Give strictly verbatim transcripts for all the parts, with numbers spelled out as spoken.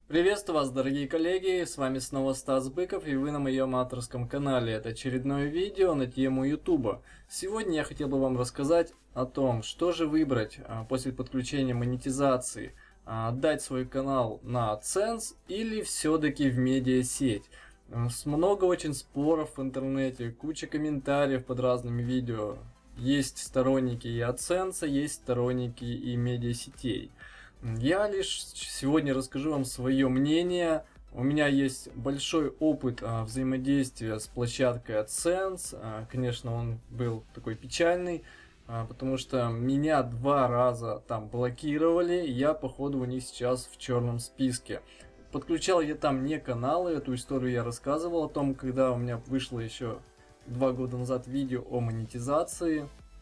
Приветствую вас, дорогие коллеги, с вами снова Стас Быков, и вы на моем авторском канале. Это очередное видео на тему YouTube. Сегодня я хотел бы вам рассказать о том, что же выбрать а, после подключения монетизации. А, отдать свой канал на AdSense или все-таки в медиасеть. Много очень споров в интернете, куча комментариев под разными видео. Есть сторонники и AdSense, есть сторонники и медиасетей. Я лишь сегодня расскажу вам свое мнение. У меня есть большой опыт а, взаимодействия с площадкой AdSense. А, конечно, он был такой печальный, а, потому что меня два раза там блокировали. И я, походу, у них сейчас в черном списке. Подключал я там не каналы, эту историю я рассказывал о том, когда у меня вышло еще два года назад видео о монетизации.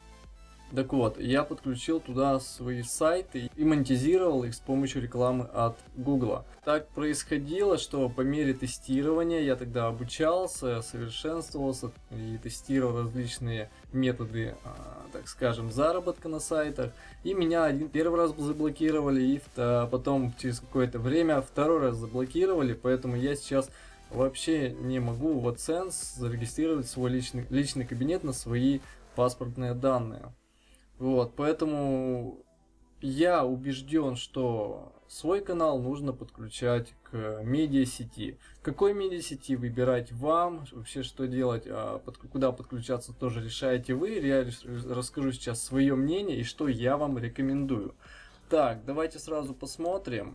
Так вот, я подключил туда свои сайты и монетизировал их с помощью рекламы от Google. Так происходило, что по мере тестирования я тогда обучался, совершенствовался и тестировал различные методы, так скажем, заработка на сайтах. И меня один первый раз заблокировали, и потом через какое-то время второй раз заблокировали, поэтому я сейчас вообще не могу в AdSense зарегистрировать свой личный, личный кабинет на свои паспортные данные. Вот, поэтому я убежден, что свой канал нужно подключать к медиасети. Какой медиасети выбирать вам, вообще что делать, а под, куда подключаться тоже решаете вы. Я расскажу сейчас свое мнение и что я вам рекомендую. Так, давайте сразу посмотрим.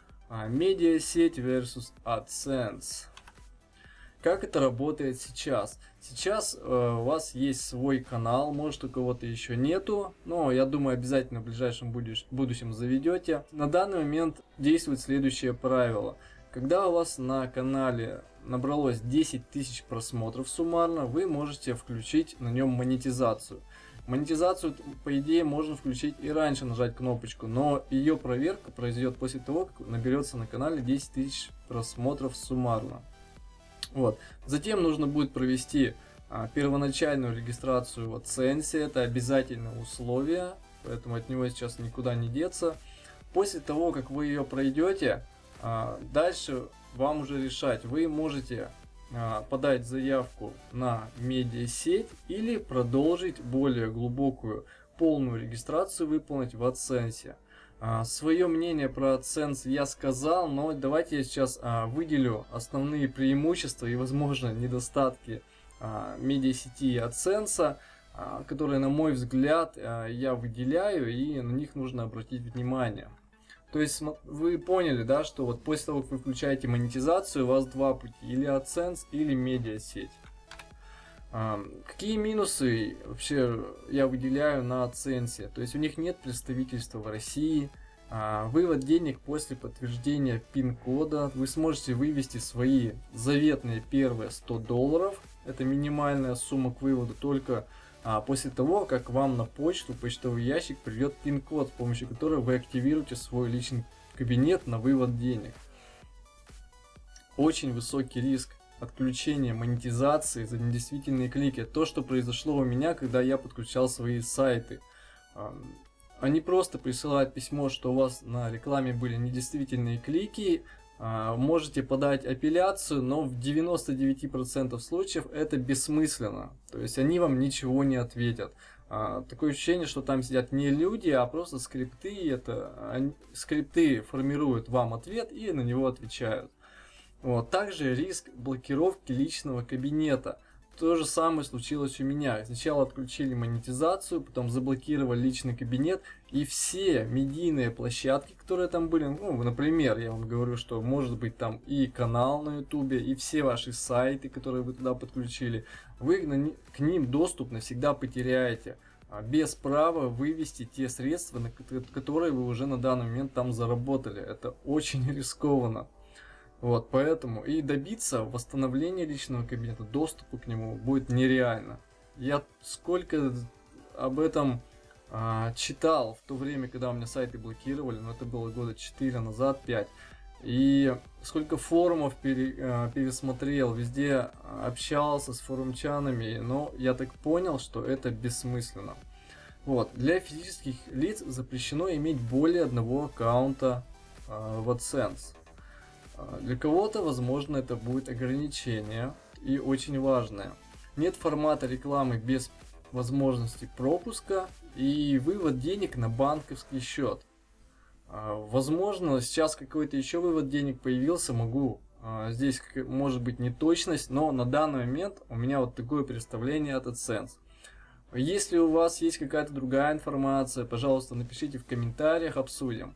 Медиасеть versus AdSense. Как это работает сейчас? Сейчас э, у вас есть свой канал, может у кого-то еще нету, но я думаю обязательно в ближайшем будущ будущем заведете. На данный момент действует следующее правило. Когда у вас на канале набралось десять тысяч просмотров суммарно, вы можете включить на нем монетизацию. Монетизацию, по идее, можно включить и раньше, нажать кнопочку, но ее проверка произойдет после того, как наберется на канале десять тысяч просмотров суммарно. Вот. Затем нужно будет провести а, первоначальную регистрацию в AdSense, это обязательное условие, поэтому от него сейчас никуда не деться. После того, как вы ее пройдете, а, дальше вам уже решать, вы можете а, подать заявку на медиасеть или продолжить более глубокую полную регистрацию выполнить в AdSense. А, свое мнение про AdSense я сказал, но давайте я сейчас а, выделю основные преимущества и, возможно, недостатки а, медиасети и AdSense, а, которые, на мой взгляд, а, я выделяю, и на них нужно обратить внимание. То есть вы поняли, да, что вот после того, как вы включаете монетизацию, у вас два пути: или AdSense, или медиасеть. А, какие минусы вообще я выделяю на AdSense? То есть у них нет представительства в России, а, вывод денег после подтверждения пин-кода. Вы сможете вывести свои заветные первые сто долларов, это минимальная сумма к выводу, только а, после того, как вам на почту, почтовый ящик придет пин-код, с помощью которого вы активируете свой личный кабинет на вывод денег. Очень высокий риск отключение монетизации за недействительные клики. То, что произошло у меня, когда я подключал свои сайты. Они просто присылают письмо, что у вас на рекламе были недействительные клики. Можете подать апелляцию, но в девяноста девяти процентах случаев это бессмысленно. То есть они вам ничего не ответят. Такое ощущение, что там сидят не люди, а просто скрипты. Это, они, скрипты формируют вам ответ и на него отвечают. Вот. Также риск блокировки личного кабинета. То же самое случилось у меня. Сначала отключили монетизацию, потом заблокировали личный кабинет, и все медийные площадки, которые там были, ну, например, я вам говорю, что может быть там и канал на YouTube, и все ваши сайты, которые вы туда подключили, вы к ним доступ навсегда потеряете, без права вывести те средства, на которые вы уже на данный момент там заработали. Это очень рискованно. Вот, поэтому и добиться восстановления личного кабинета, доступа к нему будет нереально. Я сколько об этом а, читал в то время, когда у меня сайты блокировали, но это было года четыре назад, пять. И сколько форумов пере, а, пересмотрел, везде общался с форумчанами, но я так понял, что это бессмысленно. Вот, для физических лиц запрещено иметь более одного аккаунта а, в AdSense. Для кого-то, возможно, это будет ограничение и очень важное. Нет формата рекламы без возможности пропуска и вывод денег на банковский счет. Возможно, сейчас какой-то еще вывод денег появился, могу, здесь может быть неточность, но на данный момент у меня вот такое представление от AdSense. Если у вас есть какая-то другая информация, пожалуйста, напишите в комментариях, обсудим.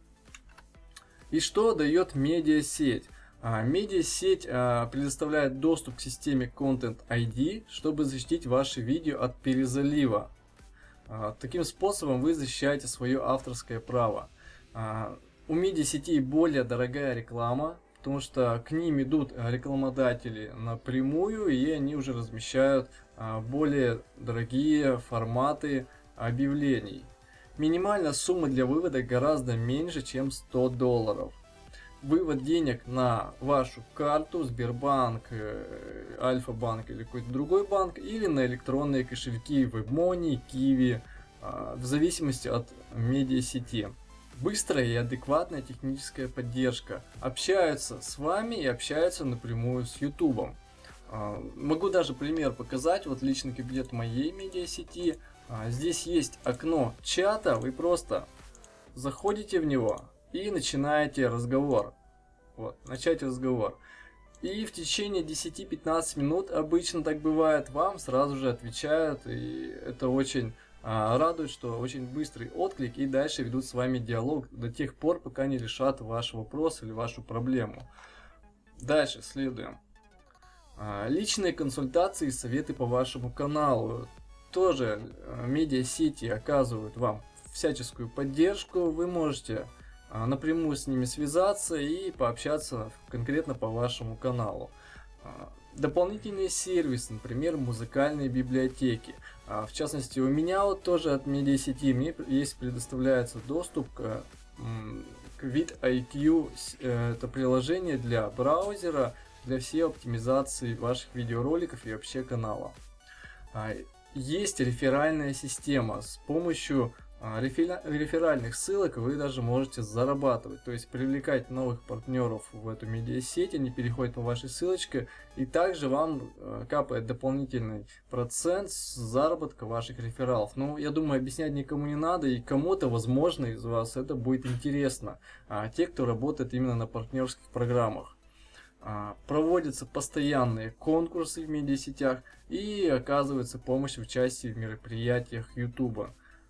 И что дает медиасеть? Медиасеть предоставляет доступ к системе Content ай ди, чтобы защитить ваши видео от перезалива. Таким способом вы защищаете свое авторское право. У медиасетей более дорогая реклама, потому что к ним идут рекламодатели напрямую, и они уже размещают более дорогие форматы объявлений. Минимальная сумма для вывода гораздо меньше, чем сто долларов. Вывод денег на вашу карту, Сбербанк, Альфа-банк или какой-то другой банк, или на электронные кошельки WebMoney, Kiwi, в зависимости от медиасети. Быстрая и адекватная техническая поддержка. Общаются с вами и общаются напрямую с YouTube. Могу даже пример показать. Вот личный кабинет моей медиасети. Здесь есть окно чата. Вы просто заходите в него и начинаете разговор. Вот, начать разговор. И в течение десяти-пятнадцати минут, обычно так бывает, вам сразу же отвечают. И это очень а, радует, что очень быстрый отклик, и дальше ведут с вами диалог до тех пор, пока не решат ваш вопрос или вашу проблему. Дальше следуем. А, личные консультации и советы по вашему каналу. Тоже а, медиасети оказывают вам всяческую поддержку. Вы можете напрямую с ними связаться и пообщаться конкретно по вашему каналу. Дополнительные сервисы, например, музыкальные библиотеки. В частности, у меня вот тоже от медиасети мне есть предоставляется доступ к, к vidIQ. Это приложение для браузера, для всей оптимизации ваших видеороликов и вообще канала. Есть реферальная система. С помощью реферальных ссылок вы даже можете зарабатывать, то есть привлекать новых партнеров в эту медиасеть, они переходят по вашей ссылочке, и также вам капает дополнительный процент с заработка ваших рефералов. Ну, я думаю, объяснять никому не надо, и кому-то, возможно, из вас это будет интересно, а те, кто работает именно на партнерских программах. Проводятся постоянные конкурсы в медиасетях и оказывается помощь в участии в мероприятиях YouTube.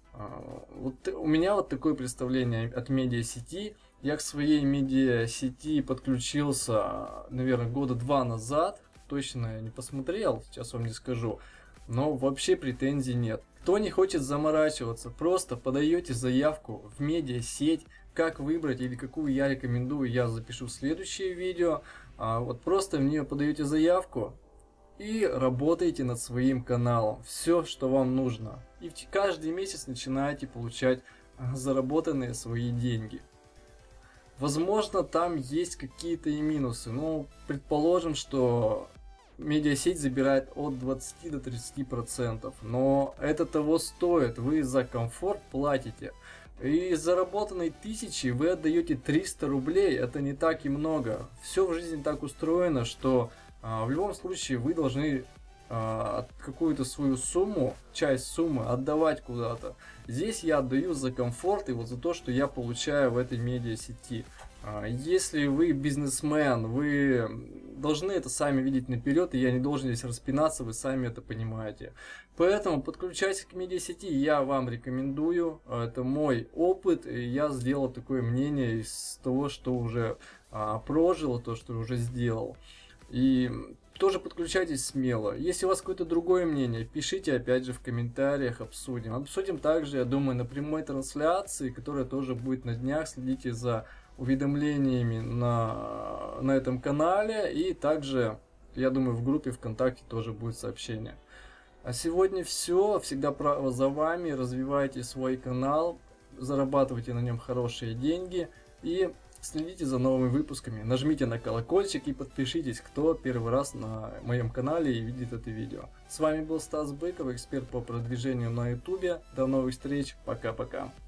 Вот у меня вот такое представление от медиасети. Я к своей медиасети подключился, наверное, года два назад. Точно я не посмотрел, сейчас вам не скажу. Но вообще претензий нет. Кто не хочет заморачиваться, просто подаете заявку в медиасеть. Как выбрать или какую я рекомендую, я запишу в следующее видео. Вот просто в нее подаете заявку и работаете над своим каналом. Все, что вам нужно. И каждый месяц начинаете получать заработанные свои деньги. Возможно, там есть какие-то и минусы. Ну, предположим, что медиасеть забирает от двадцати до тридцати процентов. Но это того стоит. Вы за комфорт платите. И из заработанной тысячи вы отдаете триста рублей. Это не так и много. Все в жизни так устроено, что в любом случае вы должны а, какую-то свою сумму, часть суммы отдавать куда-то. Здесь я отдаю за комфорт и вот за то, что я получаю в этой медиасети. А, если вы бизнесмен, вы должны это сами видеть наперед, и я не должен здесь распинаться, вы сами это понимаете. Поэтому подключайтесь к медиасети, я вам рекомендую. Это мой опыт, и я сделал такое мнение из того, что уже а, прожил, то, что уже сделал. И тоже подключайтесь смело. Если у вас какое-то другое мнение, пишите опять же в комментариях, обсудим. Обсудим также, я думаю, на прямой трансляции, которая тоже будет на днях. Следите за уведомлениями на, на этом канале. И также, я думаю, в группе ВКонтакте тоже будет сообщение. А сегодня все. Всегда право за вами. Развивайте свой канал. Зарабатывайте на нем хорошие деньги. И следите за новыми выпусками, нажмите на колокольчик и подпишитесь, кто первый раз на моем канале и видит это видео. С вами был Стас Быков, эксперт по продвижению на ютубе. До новых встреч, пока-пока.